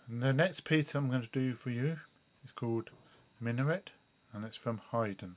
And the next piece I'm going to do for you is called Minaret, and it's from Haydn.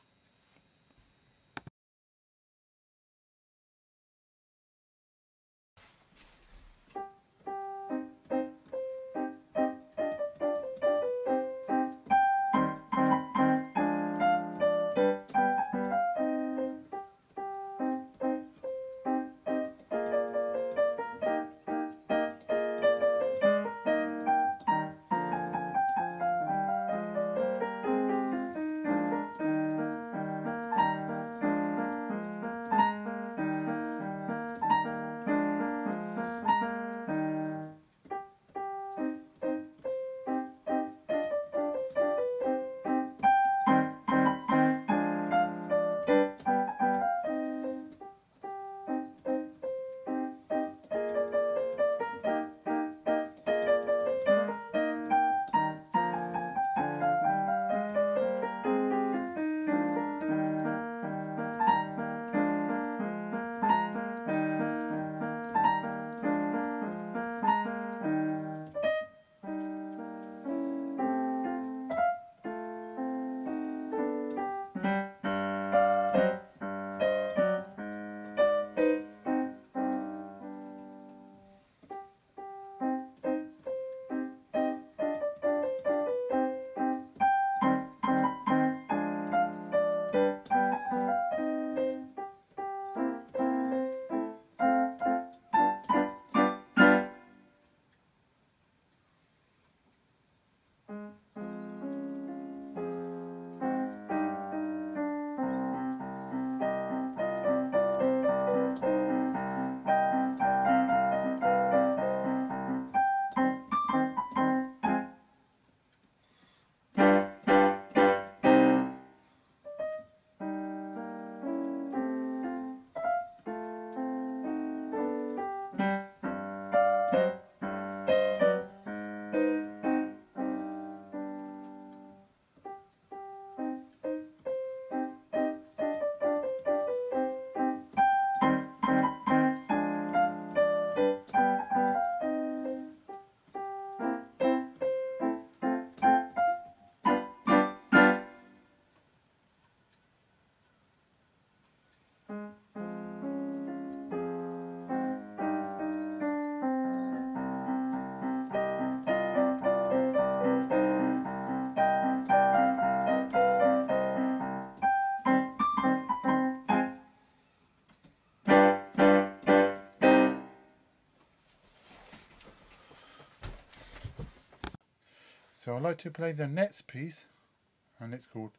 So I'd like to play the next piece, and it's called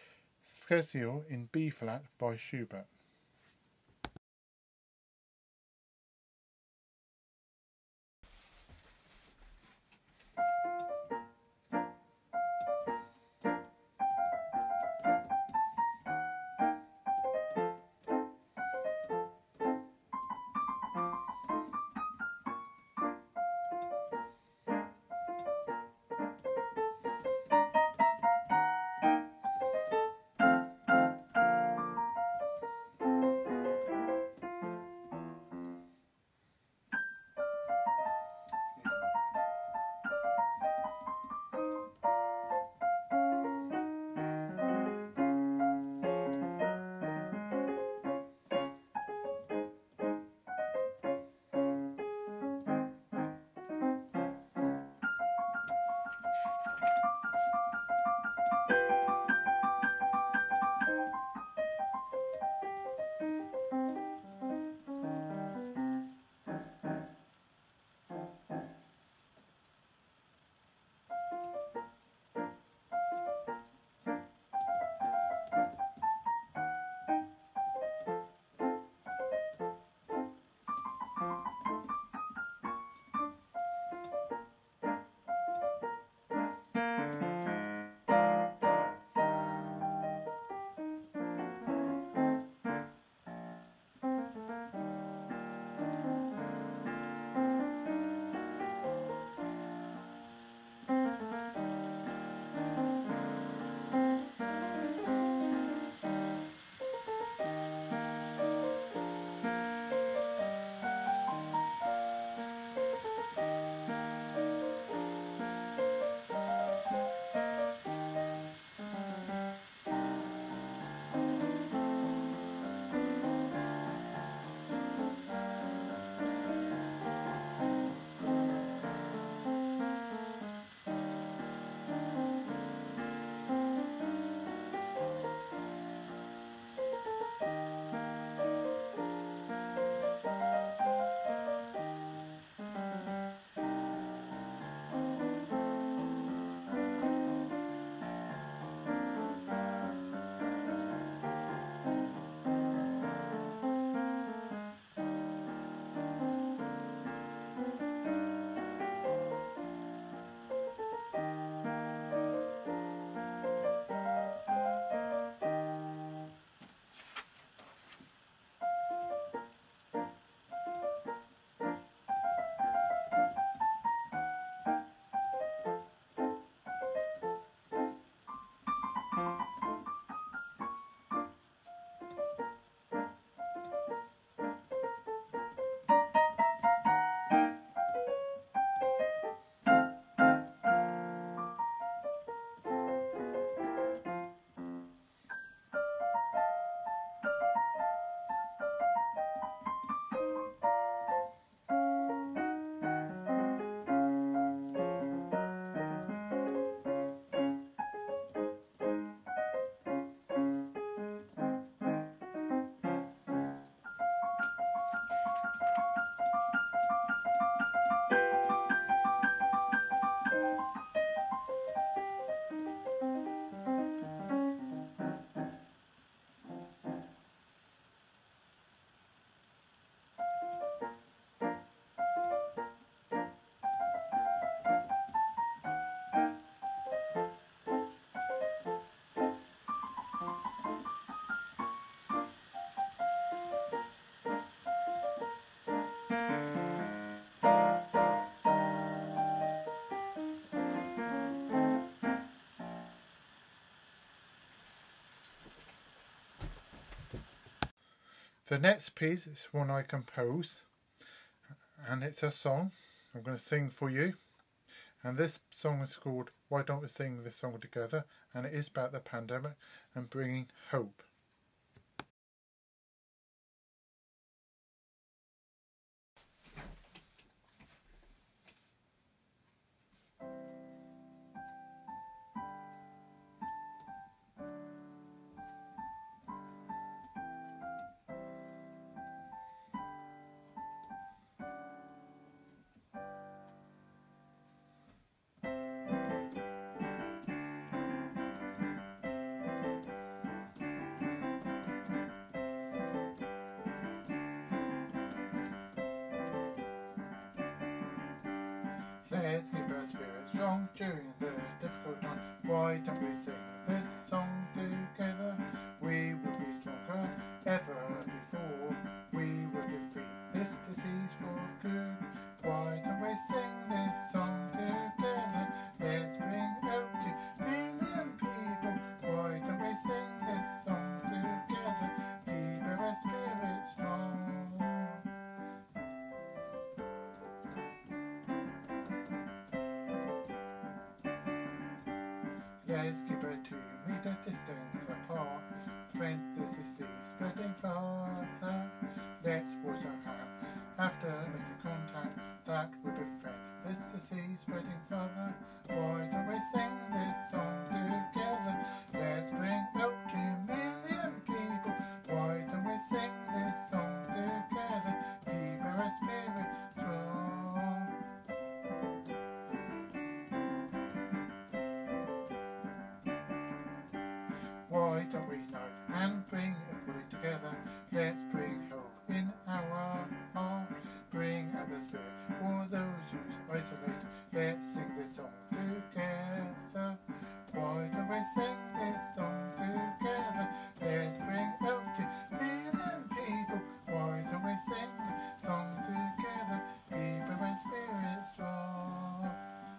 Scherzo in B flat by Schubert. The next piece is one I composed, and it's a song I'm going to sing for you. And this song is called Why Don't We Sing This Song Together, and it is about the pandemic and bringing hope. Let's keep our spirits strong during the difficult time. Why don't we sing this song together? We will be stronger ever before. We will defeat this disease for good. Why don't we sing this song together? Let's bring hope to million people. Why don't we sing this song together? Keep our spirits strong. Let's keep our 2 meter distance apart. Prevent this disease spreading further. Let's wash our hands after making contact. That will prevent this disease spreading further. Why don't we sing this song together? Let's bring hope to million people. Why don't we sing this song together? Keep our spirit strong. Why don't we unite and bring everybody together? Let's bring hope in our heart. Bring out the spirit for those who isolate. Let's sing this song together. Why don't we sing this song together? Let's bring hope to million people. Why don't we sing this song together? Keep our spirits strong.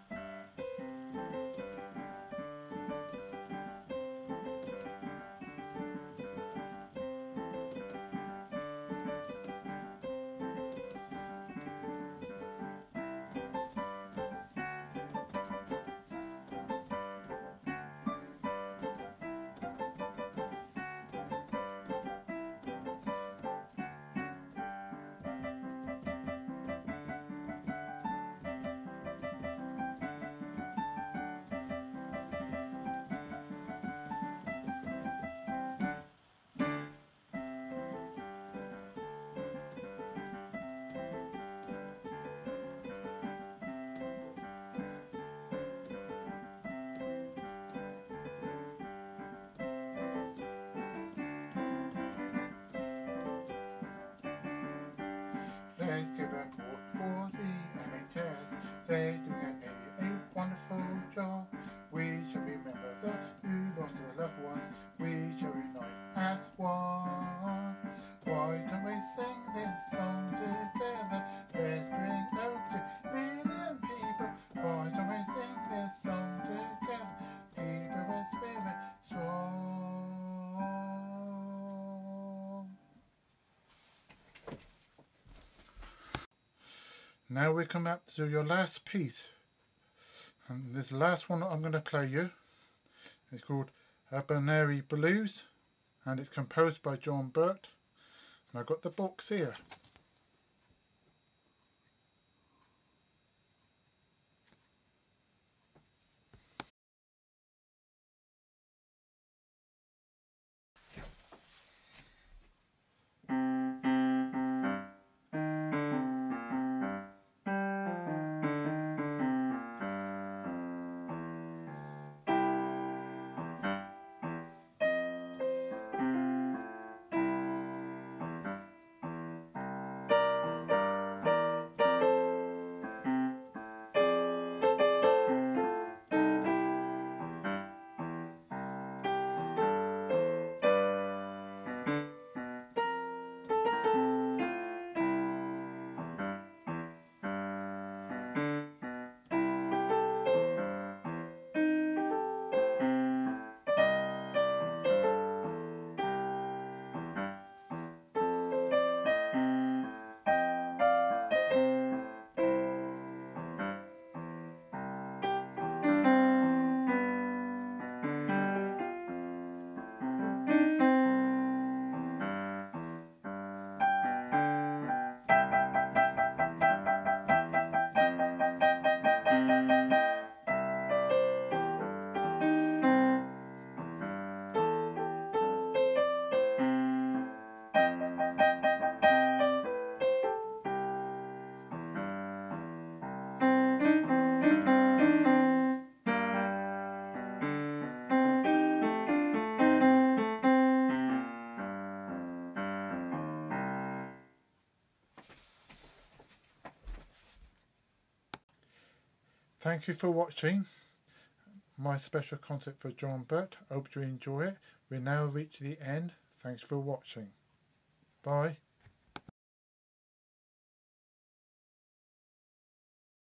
Let's give a report for the NHS. They're doing a wonderful job. We shall remember those who lost their loved ones. We shall unite as one. Why don't we sing this song together? Let's bring hope to million people. Why don't we sing this song together? Keep our spirit strong. Now we come up to your last piece, and this last one I'm going to play you is called Abanary Blues, and it's composed by Byrt, and I've got the books here. Thank you for watching my special concert for John Byrt. Hope you enjoy it. We now reach the end. Thanks for watching. Bye.